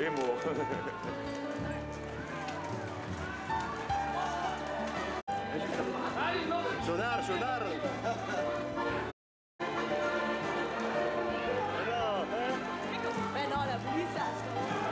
Emo. Sonar, sonar. Beh no, la pulita.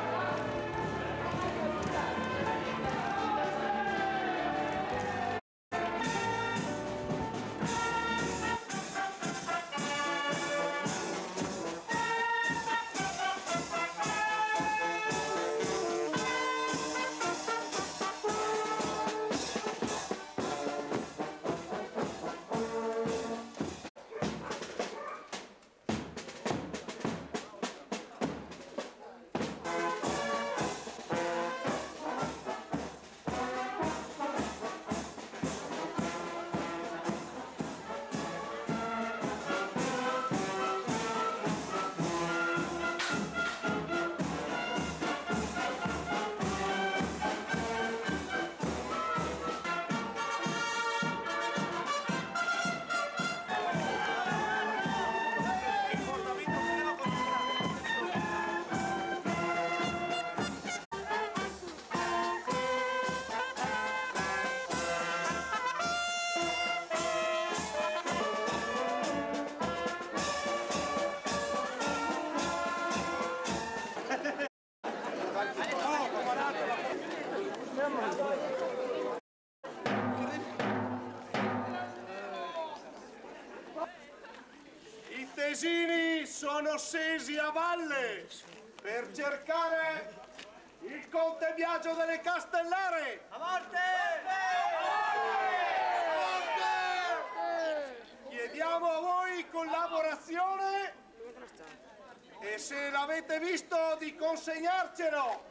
I tesini sono scesi a valle per cercare il conte Biagio delle Castellare. A morte! Chiediamo a voi collaborazione e se l'avete visto di consegnarcelo.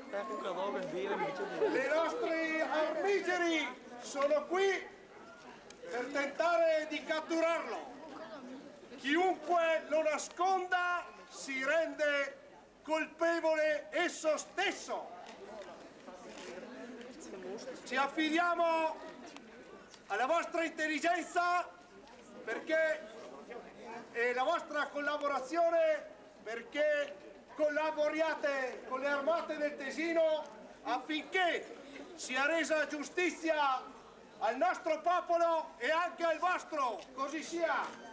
Le nostre armigeri sono qui per tentare di catturarlo. Chiunque lo nasconda si rende colpevole esso stesso. Ci affidiamo alla vostra intelligenza e la vostra collaborazione perché collaboriate con le armate del Tesino affinché sia resa giustizia al nostro popolo e anche al vostro. Così sia.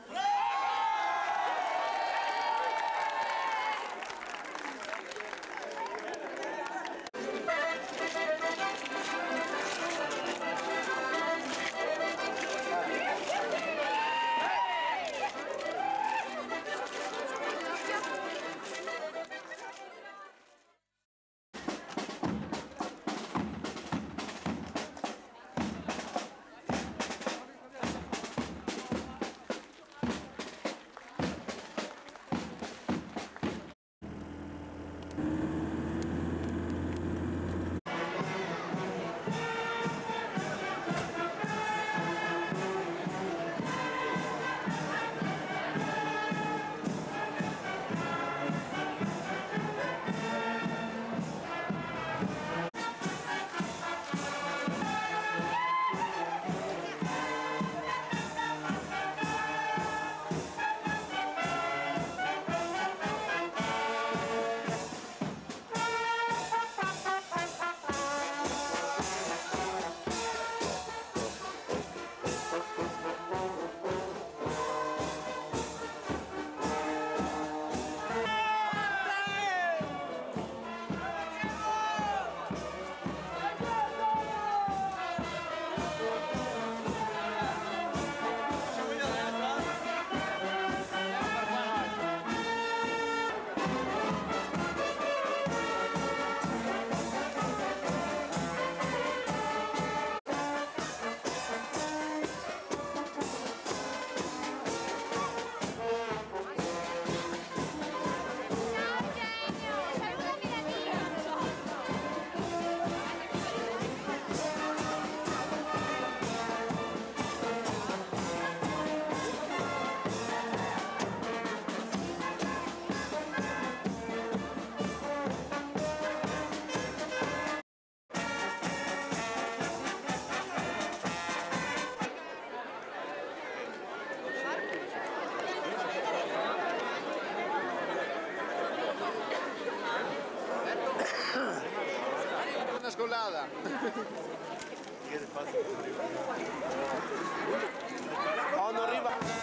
scollata. Oh, non arriva.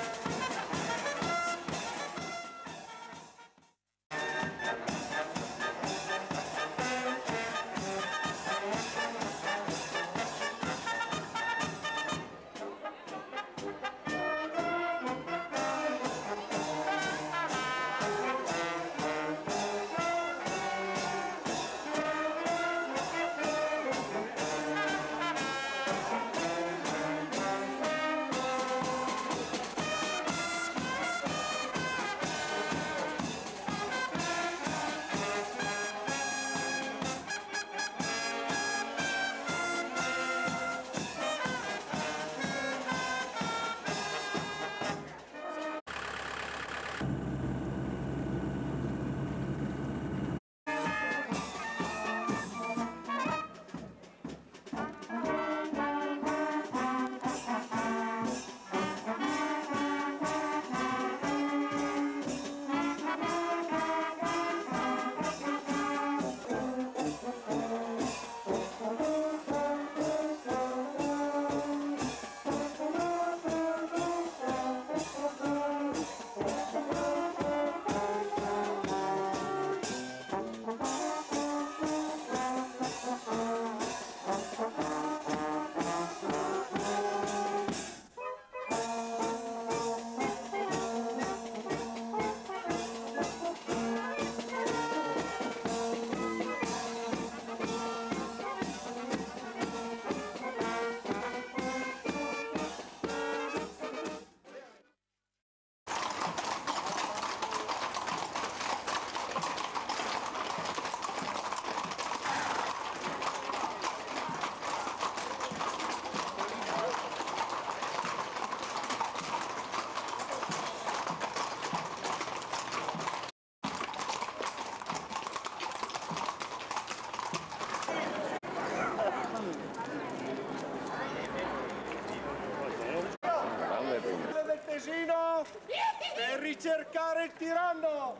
Del Tesino per ricercare il tiranno,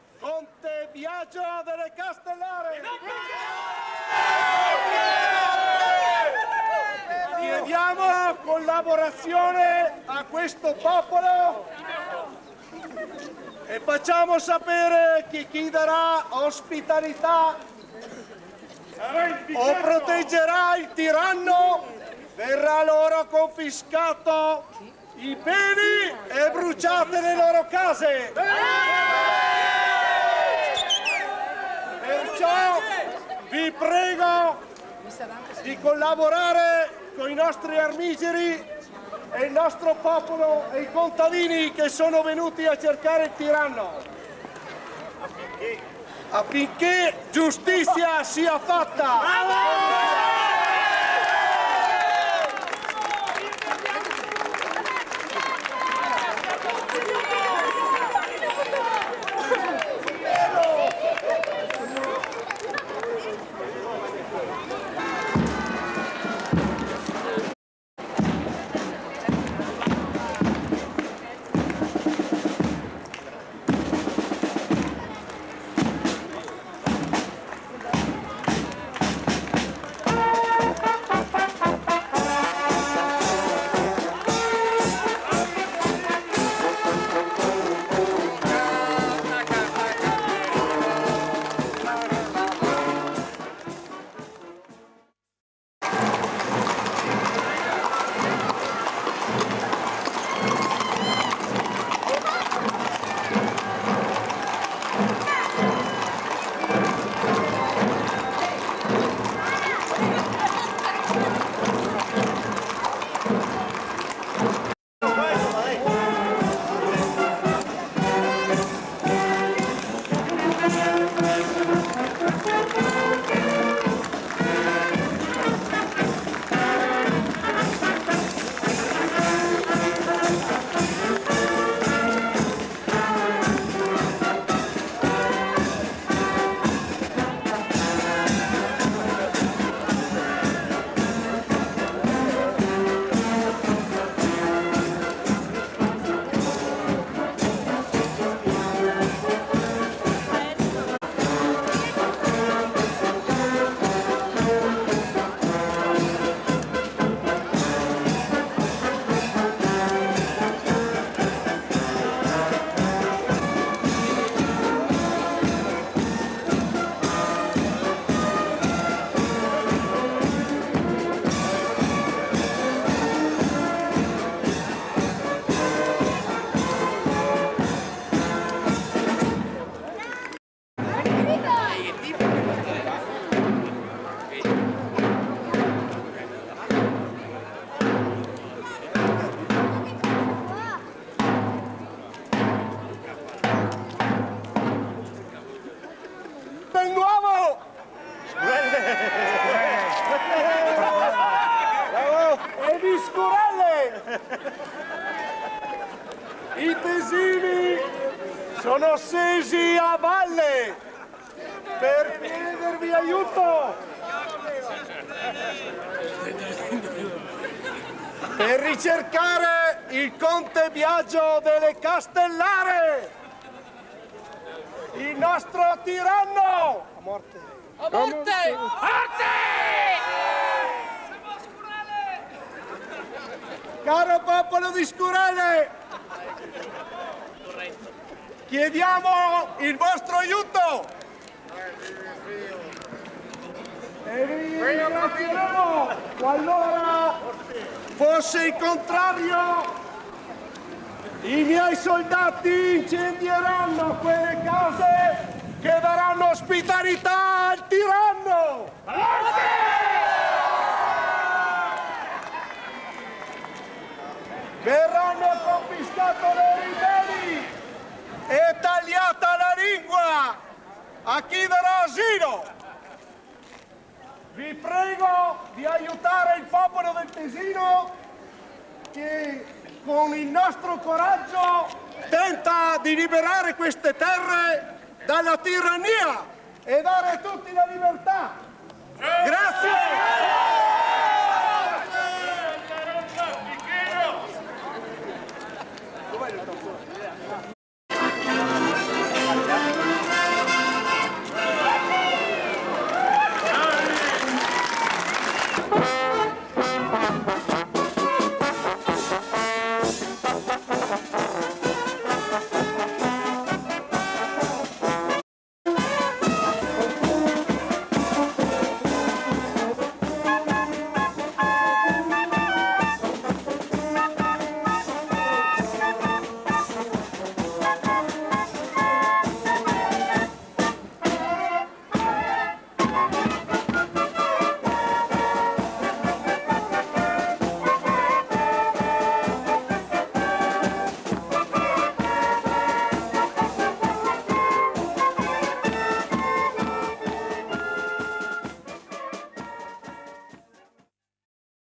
Conte Biagio delle Castellare. Chiediamo collaborazione a questo popolo e facciamo sapere che chi darà ospitalità o proteggerà il tiranno verrà loro confiscato i beni e bruciate le loro case. Perciò vi prego di collaborare con i nostri armigeri e il nostro popolo e i contadini che sono venuti a cercare il tiranno, affinché giustizia sia fatta. E di scurelle! I tesini sono scesi a valle per chiedervi aiuto, per ricercare il conte Biagio delle Castellare, il nostro tiranno! A morte! A morte! Caro popolo di Scurelle, chiediamo il vostro aiuto e vi ringrazieremo qualora fosse il contrario. I miei soldati incendieranno quelle case che daranno ospitalità al tiranno. Verranno confiscate le ribelli e tagliata la lingua a chi darà asilo. Vi prego di aiutare il popolo del Tesino che con il nostro coraggio tenta di liberare queste terre dalla tirannia e dare a tutti la libertà.